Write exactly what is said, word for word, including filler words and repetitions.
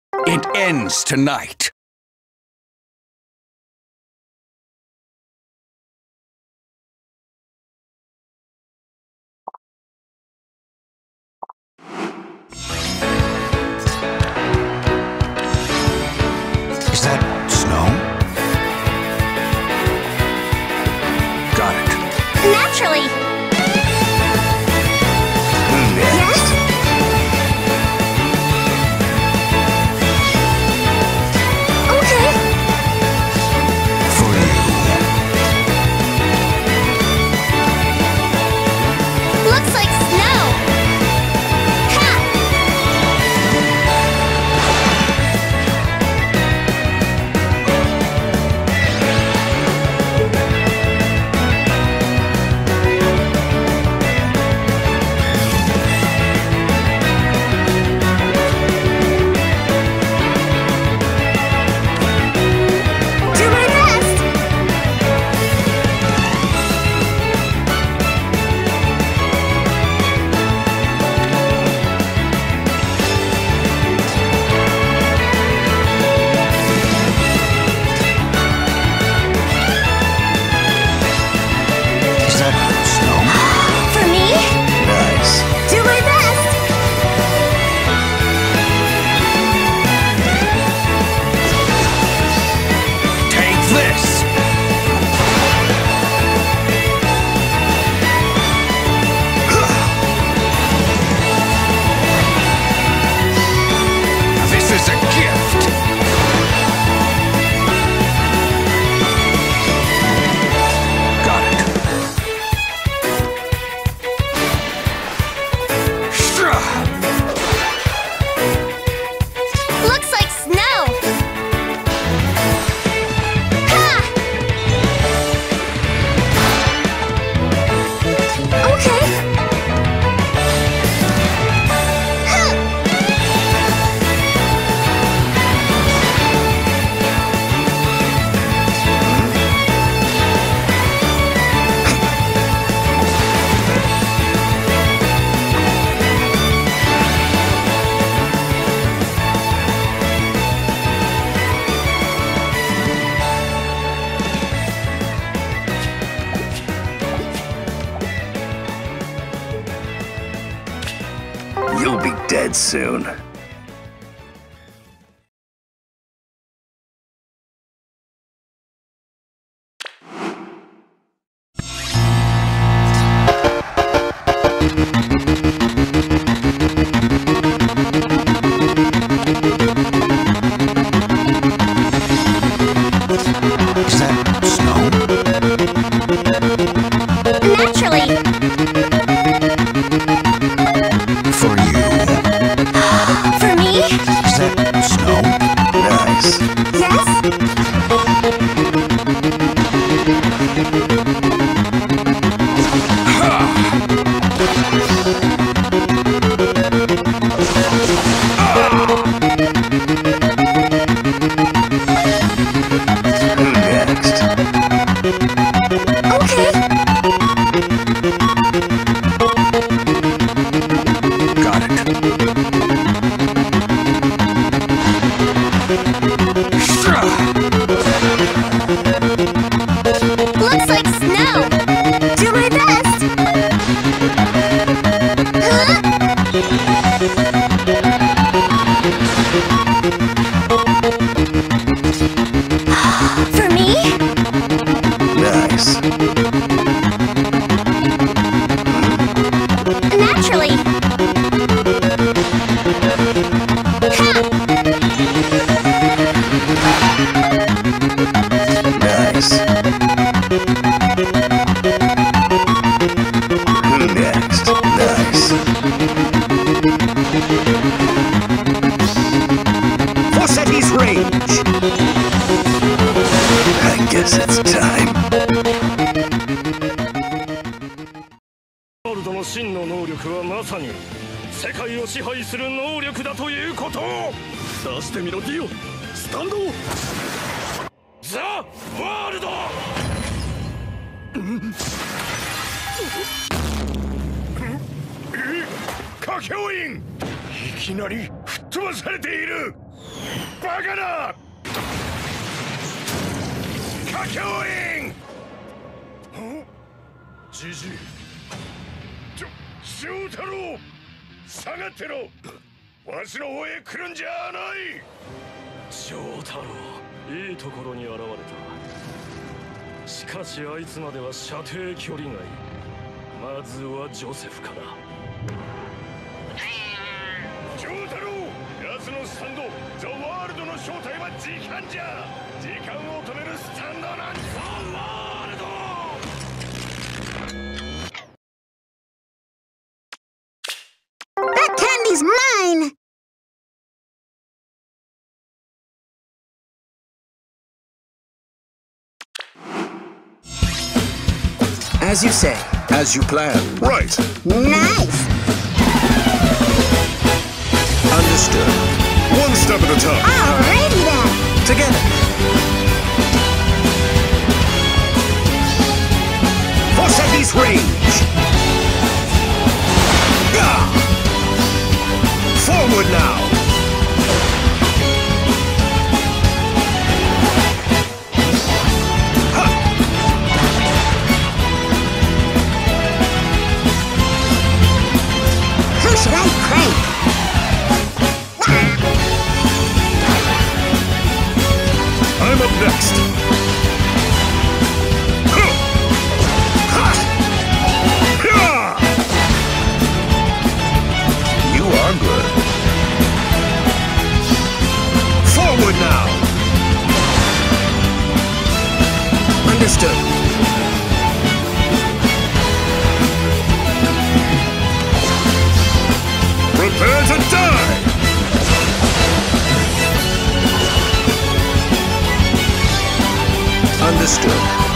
It ends tonight. Is that snow? Got it. Naturally. Next. Okay. For you. Looks like snow. Ha! Do my best. Is that snow? For me? Nice. Do my best. Take this. This is a gift. Got it. Strah. Looks like snow. Ha! Okay. Huh. You'll be dead soon. Is that snow? Naturally. For you. For me? Is that snow? Nice. Yes? Next. Okay. Got it. Strah. Looks like snow. Do my best. Huh? For me? Nice. Naturally. Ha! Nice. Next. Nice. Fossetti's range. I guess it's time. ワールドの真の能力はまさに世界を支配する能力だということを出してみろディオスタンドザ・ワールド歌教員いきなり吹っ飛ばされているバカな歌教員じじいちょ翔太郎下がってろわしの方へ来るんじゃない翔太郎いいところに現れたしかしあいつまでは射程距離外まずはジョセフから翔太郎奴のスタンドザ・ワールドの正体は時間じゃ時間を止めるスタンドなんザ・ワールド That candy's mine! As you say. As you plan. Right. Nice! Understood. One step at a time. Alrighty then! Together. Forsetti's range. Gah! Forward now. Who should I prank? I'm up next. Huh. Ha! Yeah! You are good. Forward now. Understood. Prepare to die! Understood.